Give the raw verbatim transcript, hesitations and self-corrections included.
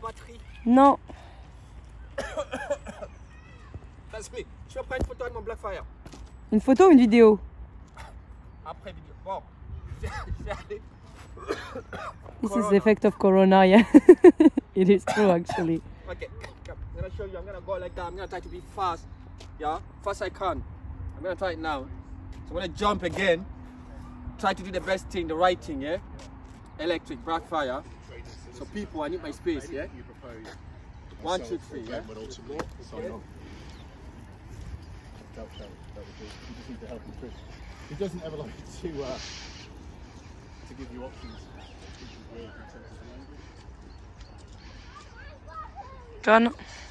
batterie? Non. Vas-y, tu vas prendre une photo avec mon Blackfire. Une photo ou une vidéo? Après vidéo. Bon, je vais aller. This is the effect of Corona, yeah. It is true, actually. Okay, come. I'm gonna show you. I'm gonna go like that. I'm gonna try to be fast. Yeah, fast I can. I'm gonna try it now. So I'm gonna jump again. Try to do the best thing, the right thing, yeah. Electric Blackfire. So people, I need my space, yeah. One, two, three, yeah. He doesn't ever like to uh, to give you options. Done.